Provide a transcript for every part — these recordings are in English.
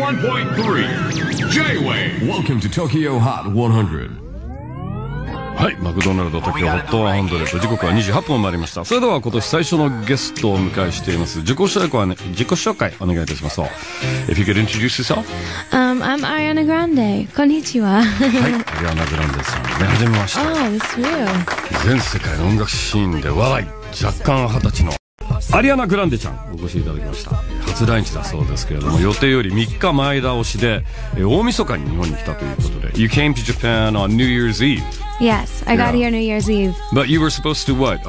81.3 J-Wave Welcome to Tokyo Hot 100. はい、マクドナルド東京ホット100、時刻は28分を回りました。それでは今年最初のゲストをお迎えしています。自己紹介お願いいたします。If you could introduce yourself. I'm Ariana Grande. こんにちは。 はい、アリアナ・グランデさんね、はじめまして。 Oh, that's real. 全世界の音楽シーンで笑い、若干20歳のアリアナ・グランデちゃんお越しいただきました。初来日だそうですけれども、予定より3日前倒しで大晦日に日本に来たということで You came to Japan on New Year's Eve. Yes, I got here New Year's Eve. But you were supposed to what?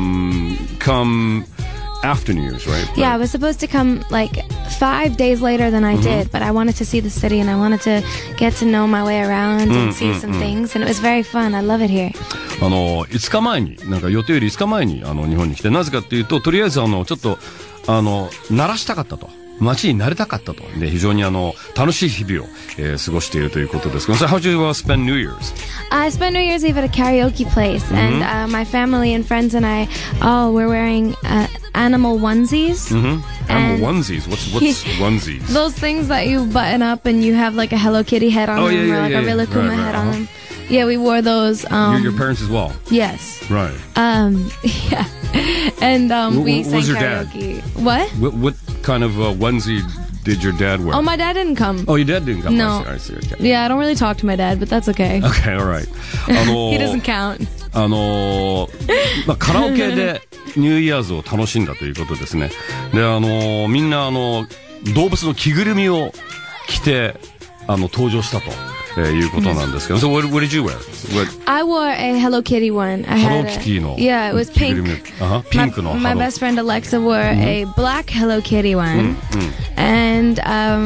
Come after New Year's, right? Yeah, I was supposed to come like 5 days later than I did, but I wanted to see the city and I wanted to get to know my way around and see some things, and it was very fun. I love it here. 5日前になんか予定より5日前に日本に来て、なぜかっていうと、とりあえずちょっと慣らしたかったと。街に慣れたかったと。で、非常に楽しい日々を、過ごしているということですけど、So how did you spend New Year's? I spent New Year's Eve at a karaoke place, and my family and friends and I all were wearing animal onesies. Animal onesies? What's onesies? Those things that you button up and you have like a Hello Kitty head on them, or like a Rilakkuma head on them. Yeah, we wore those. Your parents as well? Yes. Right. Yeah. And we sang was your karaoke. Dad? What kind of onesie did your dad wear? Oh, my dad didn't come. Oh, your dad didn't come? No. I see. Okay. Yeah, I don't really talk to my dad, but that's okay. Okay, all right. He doesn't count. カラオケでニューイヤーズを楽しんだということですね。で、みんな動物の着ぐるみを着て登場したと。いうことなんですけど。So what did you wear? I wore a Hello Kitty one. Hello Kitty の。 Yeah, it was pink. ピンクの。 My best friend Alexa wore a black Hello Kitty one. And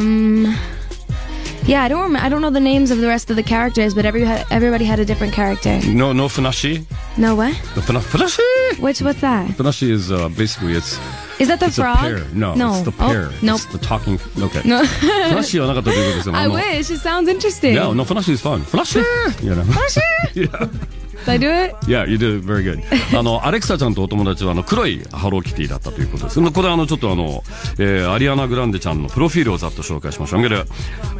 yeah, I don't know the names of the rest of the characters, but everybody had a different character. No Funashi? No what? Funashi? What's that? Funashi is basically Is that the frog? Pear. No, it's the pear. Nope. It's the talking. Okay. No. Funashi はなかったということですよ。 I wish. It sounds interesting. Yeah, no, Funashi is fun. Funashi! You know. Funashi! Yeah. Did I do it? Yeah, you did very good. アレクサちゃんとお友達は黒いハローキティだったということです。これちょっとアリアナ・グランデちゃんのプロフィールをざっと紹介しましょう。I'm gonna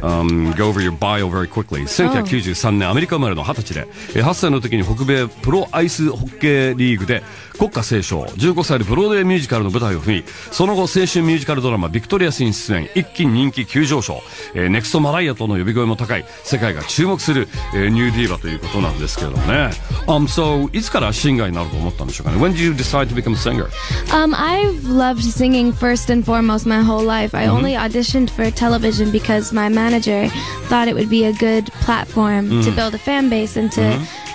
go over your bio very quickly. 1993年アメリカ生まれの20歳で、8歳の時に北米プロアイスホッケーリーグで国歌斉唱、15歳でブロードウェイミュージカルの舞台を踏み、その後青春ミュージカルドラマビクトリアスに出演、一気に人気急上昇、ネクストマライアとの呼び声も高い、世界が注目する、ニューディーバということなんですけれどもね。So いつからシンガーになると思ったんでしょうかね。When did you decide to become a singer? I've loved singing first and foremost my whole life. I only auditioned for television because my manager thought it would be a good platform to build a fan base and to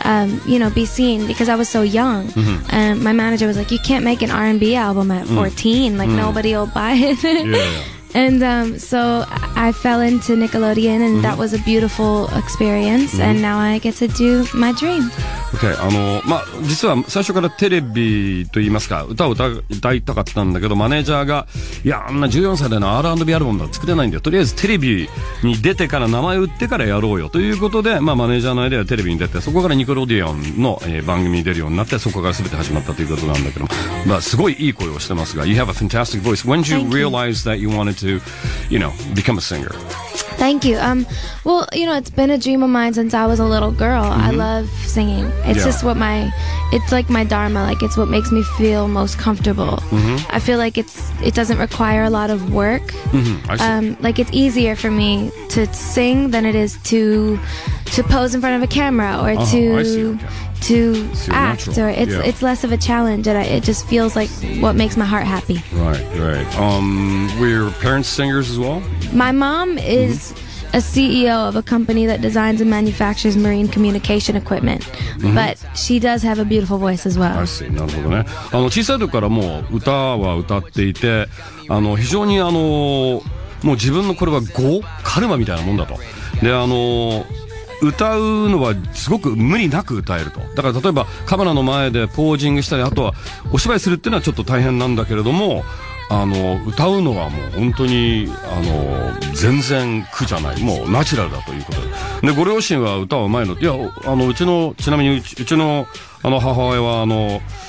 be seen, because I was so young. And my manager was like, you can't make an R&B album at 14. Like, nobody will buy it. And so I fell into Nickelodeon, and that was a beautiful experience. And now I get to do my dream. Okay. 実は最初からテレビと言いますか、歌を歌いたかったんだけど、マネージャーが、いや、あんな14歳での R&B アルバムは作れないんだよ。とりあえずテレビに出てから名前を売ってからやろうよということで、マネージャーの間でテレビに出て、そこからニコロディオンの、番組に出るようになって、そこから全て始まったということなんだけど、すごいいい声をしてますが、You have a fantastic voice. When did you realize that you wanted to, become a singer? Thank you. Well, it's been a dream of mine since I was a little girl. I love singing. It's just it's like my dharma. Like, it's what makes me feel most comfortable. I feel like it doesn't require a lot of work. Like, it's easier for me to sing than it is to pose in front of a camera or to act, or it's less of a challenge, and it just feels like what makes my heart happy. Right. Were your parents singers as well? My mom is a CEO of a company that designs and manufactures marine communication equipment, but she does have a beautiful voice as well. I see. なるほどね。小さい時からもう歌は歌っていて、非常にもう自分のこれはカルマみたいなもんだと。で歌うのはすごく無理なく歌えると。だから例えばカメラの前でポージングしたり、あとはお芝居するっていうのはちょっと大変なんだけれども、歌うのはもう本当に全然苦じゃない、もうナチュラルだということで。ご両親は歌はうまいの。いやちなみにうちの母親は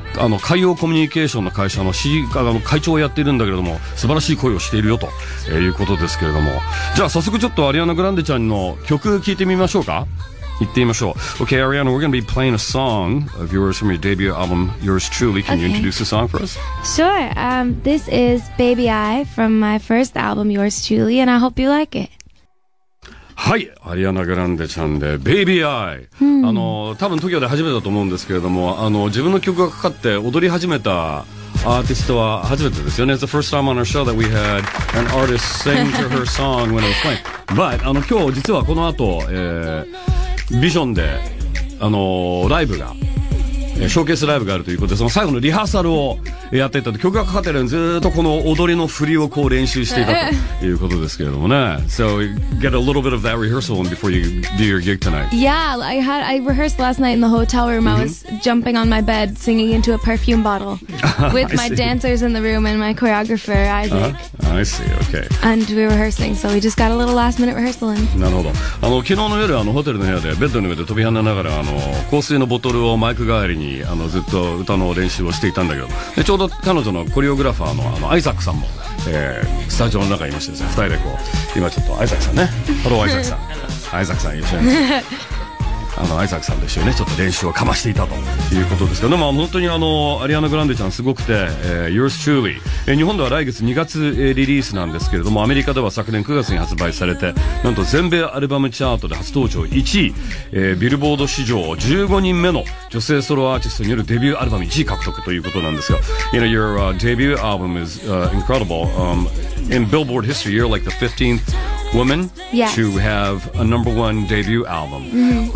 海洋コミュニケーションの会社の会長をやっているんだけれども、素晴らしい声をしているよということですけれども、じゃあ早速ちょっとアリアナ・グランデちゃんの曲聴いてみましょうか。行ってみましょう。Okay, Ariana, we're going to be playing a song of yours from your debut album, Yours Truly. Can you introduce the song for us? Sure. This is Baby I from my first album, Yours Truly, and I hope you like it. はい、アリアナ・グランデちゃんで Baby I、多分東京で初めてだと思うんですけれども、自分の曲がかかって踊り始めたアーティストは初めてですよね。It's the first time on our show that we had an artist sing to her song when it was playing. But 今日実はこの後、ビジョンでライブがショーケースライブがあるということで、その最後のリハーサルをやっていたと、曲がかかってるのにずっとこの踊りの振りをこう練習していたということですけれどもね。So get a little bit of that rehearsal before you do your gig tonight. Yeah, I rehearsed last night in the hotel room. I was jumping on my bed singing into a perfume bottle with my dancers in the room and my choreographer Isaac. I see, okay. And we were rehearsing, so we just got a little last minute rehearsal in. なるほど。昨日の夜ホテルの部屋でベッドの上で飛び跳ねながら香水のボトルをマイク代わりにずっと歌の練習をしていたんだけど、でちょうど彼女のコレオグラファーのアイザックさんも、スタジオの中にいましてですね、2人でこう今ちょっとアイザックさんね、ハローアイザックさんアイザックさん一緒にアイザックさんと一緒にねちょっと練習をかましていたということですけど、でも本当にアリアナ・グランデちゃんすごくて、Yours Truly、日本では来月2月、リリースなんですけれども、アメリカでは昨年9月に発売されて、なんと全米アルバムチャートで初登場1位、ビルボード史上15人目の女性ソロアーティストによるデビューアルバム1位獲得ということなんですが、You know, your debut album is incredible. In Billboard history, you're like the 15th woman to have a #1 debut album.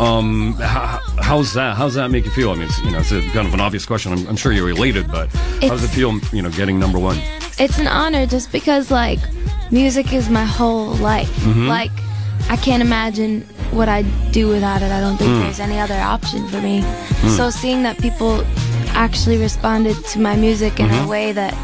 How's that make you feel? I mean, it's a kind of an obvious question. I'm sure you're elated, but how does it feel, getting #1? It's an honor just because, like, music is my whole life. Like, I can't imagine what I'd do without it. I don't think there's any other option for me. So seeing that people actually responded to my music in a way that,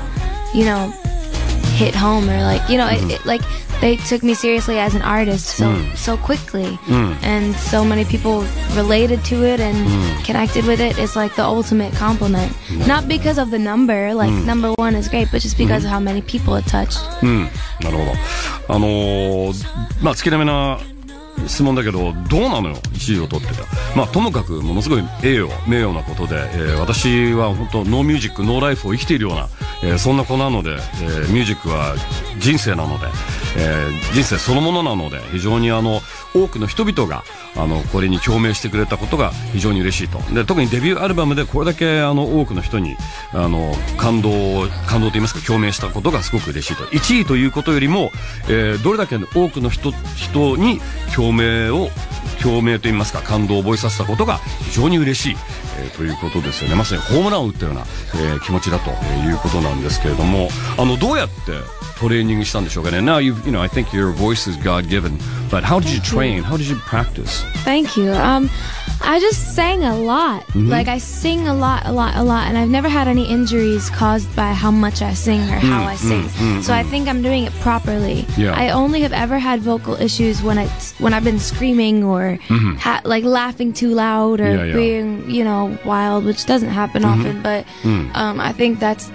hit home, or like, like they took me seriously as an artist so quickly, and so many people related to it and connected with it. It's like the ultimate compliment, not because of the number, like #1 is great, but just because of how many people it touched. なるほど。月並みな質問だけど、どうなのよ1位を取ってた。ともかくものすごい名誉なことで、私は本当ノーミュージックノーライフを生きているような、そんな子なので、ミュージックは人生なので、人生そのものなので、非常に多くの人々がこれに共鳴してくれたことが非常に嬉しいと。で、特にデビューアルバムでこれだけ多くの人に感動と言いますか共鳴したことがすごく嬉しいと。1位ということよりも、どれだけ多くの人に共鳴と言いますか感動を覚えさせたことが非常に嬉しい、ということですよね。まさにホームランを打ったような、気持ちだということなんですけれども、どうやってトレーニングしたんでしょうかね。Now I think your voice is God-given, but how did you train? How did you practice? Thank you. I just sang a lot. Like, I sing a lot, and I've never had any injuries caused by how much I sing or how I sing. So I think I'm doing it properly. Yeah. I only have ever had vocal issues when I've been screaming or like laughing too loud or being, wild, which doesn't happen often. But I think that's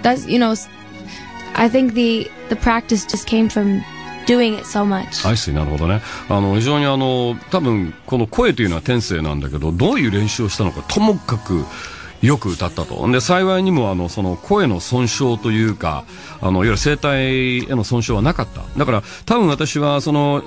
I think the practice just came from doing it so much. I see. なるほどね。非常に多分この声というのは天性なんだけど、どういう練習をしたのかともかくよく歌ったと。で、幸いにもその声の損傷というか、いわゆる声帯への損傷はなかった。だから多分私は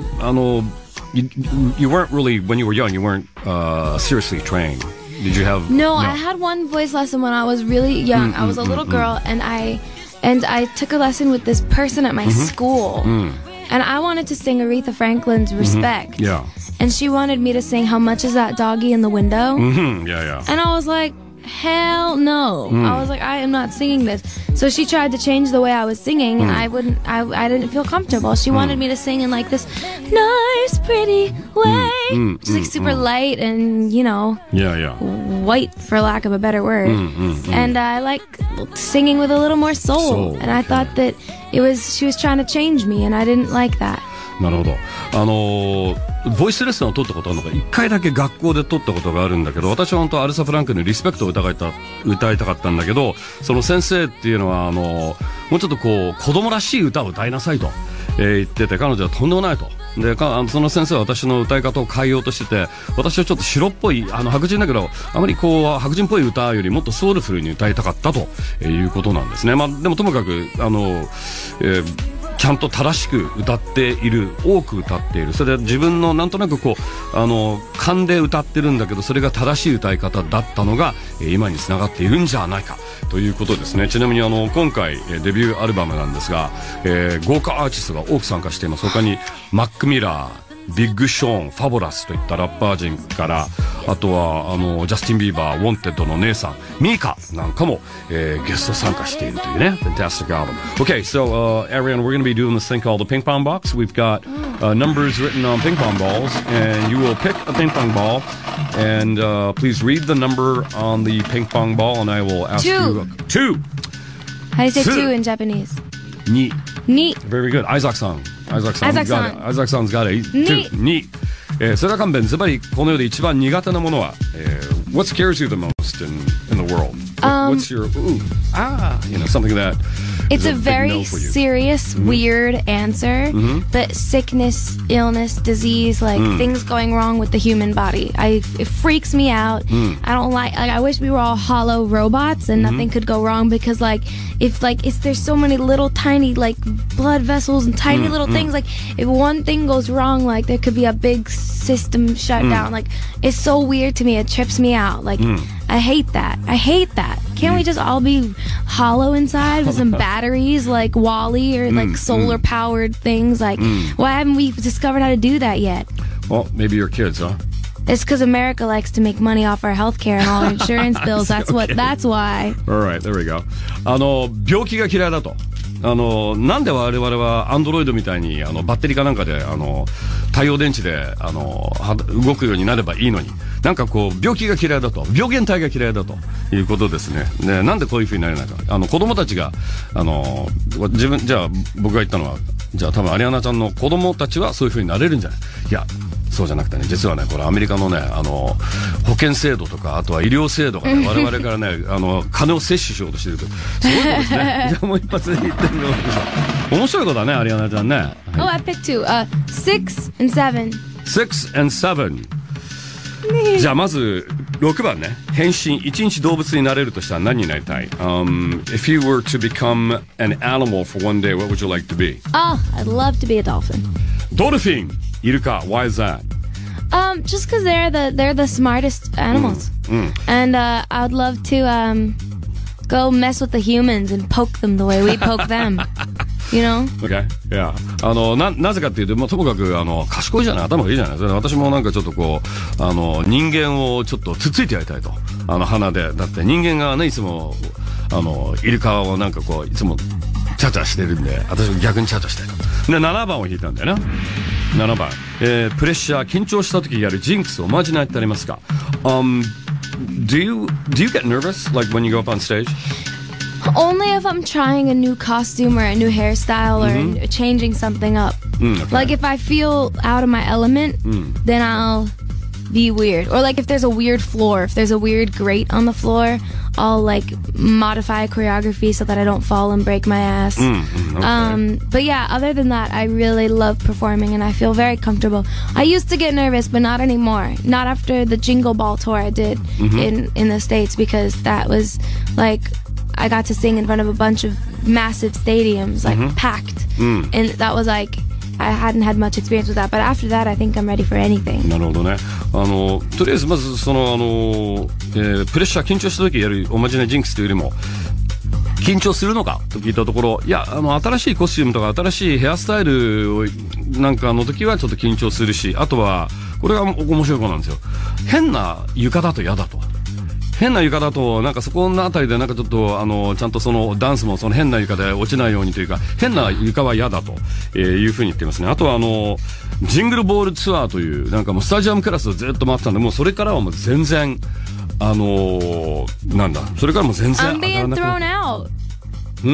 you weren't really, when you were young, you weren't seriously trained. Did you have? No, I had one voice lesson when I was really young. I was a little girl, and I took a lesson with this person at my school. And I wanted to sing Aretha Franklin's Respect. Yeah. And she wanted me to sing How Much Is That Doggy in the Window? Yeah. And I was like, hell no. I was like, I am not singing this. So she tried to change the way I was singing, and I didn't feel comfortable. She wanted me to sing in like this nice, pretty way. Just like super light and, white, for lack of a better word. And I like singing with a little more soul. And I thought that she was trying to change me, and I didn't like that. なるほど。 ボイスレッスンを取ったことあるのが1回だけ学校で取ったことがあるんだけど、私は本当アルサ・フランクのリスペクトを歌いたかったんだけど、その先生っていうのはもうちょっとこう子供らしい歌を歌いなさいと、言ってて、彼女はとんでもないと。でその先生は私の歌い方を変えようとしてて、私はちょっと白っぽい白人だけど、あまりこう白人っぽい歌よりもっとソウルフルに歌いたかったということなんですね。まあでもともかくちゃんと正しく歌っている、多く歌っている、それで自分のなんとなくこう勘で歌ってるんだけど、それが正しい歌い方だったのが今につながっているんじゃないかということですね。ちなみに今回デビューアルバムなんですが、豪華アーティストが多く参加しています。他にマック・ミラー、ビッグ・ショーン、ファボラスといったラッパー陣から、あとはジャスティン・ビーバー、ウォンテッドの姉さんミーカなんかも、ゲスト参加しているというね。Fantastic album. Okay, so Ariana, we're going to be doing this thing called the ping pong box. We've got numbers written on ping pong balls, and you will pick a ping pong ball, and please read the number on the ping pong ball, and I will ask you two. How do you say two in Japanese? Ni. Ni. Very good. Isaac-san's got it. Two. Ni. それは勘弁、ズバリこの世で一番苦手なものは、what scares you the most in the world? What's your something that It's a very serious, weird answer, but sickness, illness, disease, like things going wrong with the human body. It freaks me out. I don't like I wish we were all hollow robots and nothing could go wrong, because if there's so many little tiny like blood vessels and tiny little things, like if one thing goes wrong, like there could be a big system shut down. Like it's so weird to me. It trips me out. Like I hate that. Can't we just all be hollow inside with some batteries like WALL-E or like solar powered things? Like why haven't we discovered how to do that yet? Well, maybe your kids, huh? It's because America likes to make money off our healthcare and all our insurance bills. That's why. All right, there we go. 病気が嫌いだと。なんで我々はアンドロイドみたいにバッテリーかなんかで太陽電池で動くようになればいいのに、なんかこう病気が嫌いだと、病原体が嫌いだということですね。で、なんでこういう風になれないか。子供たちがじゃあ僕が言ったのは、じゃあ多分アリアナちゃんの子供たちはそういう風になれるんじゃない。いや、そうじゃなくてね、実はね、これアメリカのね、保険制度とか、あとは医療制度がね、我々からね、金を摂取しようとしていると。すごいことですね。じゃあもう一発で言ってみよう。面白いことだね、アリアナちゃんね。 Oh, I picked two. 6 and 7. 6 and 7. じゃあまず6番ね。変身、一日動物になれるとしたら何になりたい？ If you were to become an animal for one day, what would you like to be? Oh, I'd love to be a dolphin. ドルフィン、イルカ。Why is that? Just because they're the smartest animals, and I'd love to go mess with the humans and poke them the way we poke them. You know? Okay. Yeah. なぜかっていうと、ともかく賢いじゃない、頭がいいじゃない。それ私もなんかちょっとこう人間をちょっとつっついてやりたいと。鼻で、だって人間がね、いつもイルカをなんかこういつもチャチャしてるんで、私も逆にチャチャしたいと。で7番を引いたんだよな。7番、プレッシャー、緊張した時やるジンクス、おまじないってありますか？ Do you get nervous like when you go up on stage? Only if I'm trying a new costume or a new hairstyle or changing something up. Okay. Like if I feel out of my element, then I'll be weird. Or like if there's a weird floor, if there's a weird grate on the floor, I'll like modify choreography so that I don't fall and break my ass. Okay. But yeah, other than that, I really love performing and I feel very comfortable. I used to get nervous, but not anymore. Not after the Jingle Ball tour I did in the States, because that was like I got to sing in front of a bunch of massive stadiums, like packed. And that was like, I hadn't had much experience with that. But after that, I think I'm ready for anything. なるほどね。とりあえずまずプレッシャー、緊張した時やるおまじないジンクスというよりも、緊張するのかと聞いたところ、いや、新しいコスチュームとか新しいヘアスタイルなんかの時はちょっと緊張するし、あとはこれが面白いことなんですよ。変な床だと嫌だと。変な床だとなんかそこのあたりでなんかちょっとちゃんとそのダンスもその変な床で落ちないようにというか、変な床は嫌だというふうに言ってますね。あとはジングルボールツアーというなんかもうスタジアムクラスをずっと回ってたんで、もうそれからはもう全然なんだ、それからもう全然 I'm being thrown out.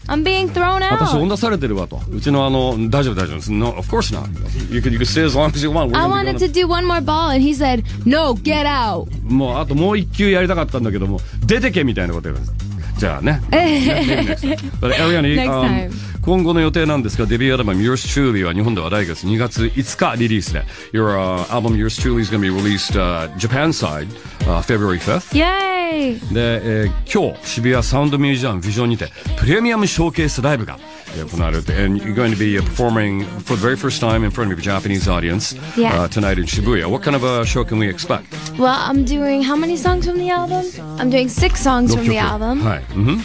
I'm being thrown 私 out. 追ん出されてるわと。うちの大丈夫大丈夫。No, of course not. You can stay as long as you want. I wanted to do one more ball, and he said, "No, get out." もうあともう一球やりたかったんだけども、出てけみたいなこと言うんです。じゃあね。But Ariana, Next time. 今後の予定なんですが、デビューアルバム Yours Truly は日本では来月2月5日リリースで、Your album Yours Truly is going to be released Japan side February 5th. Yay! で、今日渋谷サウンドミュージアムビジョンにてプレミアムショーケースライブが行われて、and you're going to be performing for the very first time in front of a Japanese audience tonight in Shibuya. What kind of a show can we expect? Well, I'm doing how many songs from the album? I'm doing 6 songs from the album. はい。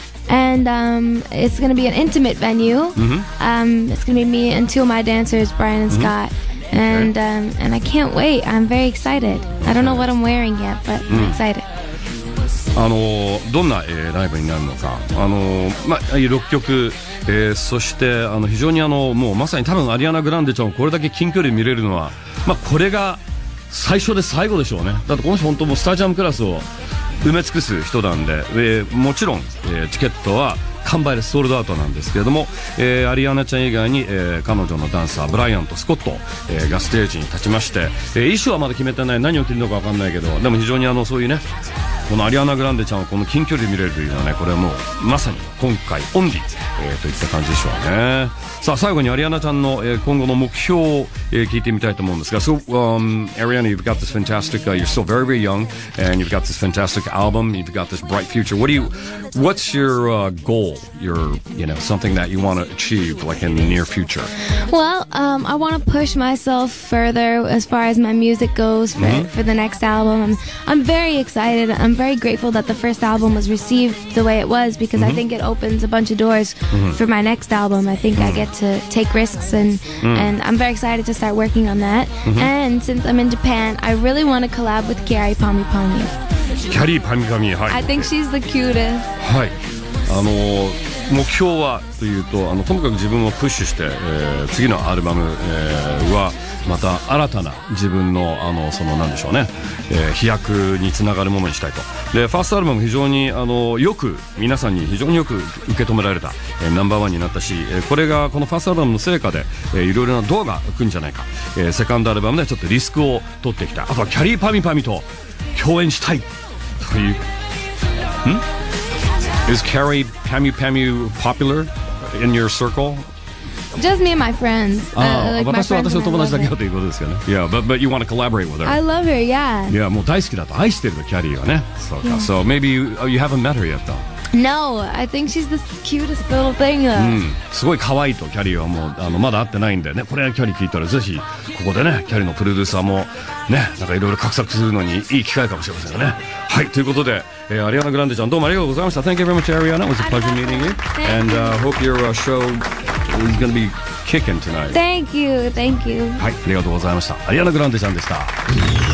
And it's going to be an intimate venue. It's going to be me and 2 of my dancers, Brian and Scott. And I can't wait. I'm very excited. I don't know what I'm wearing yet, but I'm excited. どんな、ライブになるのか、6曲、そして非常にもうまさに多分アリアナ・グランデちゃんをこれだけ近距離見れるのは、これが最初で最後でしょうね。だってこの人本当もうスタジアムクラスを埋め尽くす人なんで、もちろん、チケットは完売でソールドアウトなんですけれども、アリアナちゃん以外に、彼女のダンサーブライアンとスコット、がステージに立ちまして、衣装はまだ決めてない、何を着るのか分かんないけど、でも非常にそういうね、このアリアナ・グランデちゃんをこの近距離で見れるというのはね、これはもうまさに今回オンリー、といった感じでしょうね。さあ最後にアリアナちゃんの、今後の目標を、聞いてみたいと思うんですが、So, Ariana, you've got this fantastic, you're still very, very young, and you've got this fantastic album, you've got this bright future. What's your goal? Your, something that you want to achieve, like in the near future? Well, I want to push myself further as far as my music goes for the next album. I'm very excited. I'm very grateful that the first album was received the way it was because I think it opens a bunch of doors for my next album. I think I get to take risks and I'm very excited to start working on that. And since I'm in Japan, I really want to collab with Kyary Pami Pami. キャリーパミパミ、はい。 I think she's the cutest. はい。目標はというと、とにかく自分をプッシュして、次のアルバム、はまた新たな自分のなんでしょうね、飛躍につながるものにしたいと。でファーストアルバム非常によく皆さんに非常によく受け止められた、ナンバーワンになったし、これがこのファーストアルバムの成果で、いろいろなドアが開くんじゃないか、セカンドアルバムでちょっとリスクを取ってきた。あとはキャリーパミパミと共演したいという。Is Kyary Pami Pami popular in your circle? Just me and my friends. Like my 私と friends 私の and I 友達 love だけ her. だということですよね。Yeah, but you want to collaborate with her. I love her, yeah. いやもう大好きだと愛してるとキャリーはね。そうか。So maybe you haven't met her yet though. No, I think she's the cutest little thing. すごい可愛いとキャリーはもうまだ会ってないんでね。これキャリー聞いたらぜひここでねキャリーのプロデューサーもねなんかいろいろ画策するのにいい機会かもしれませんよね。はいということで、アリアナ・グランデちゃんどうもありがとうございました。Thank you very much, Ariana. It was a pleasure meeting you. And hope your show is going to be kicking tonight. Thank you, thank you. はいありがとうございました。アリアナ・グランデちゃんでした。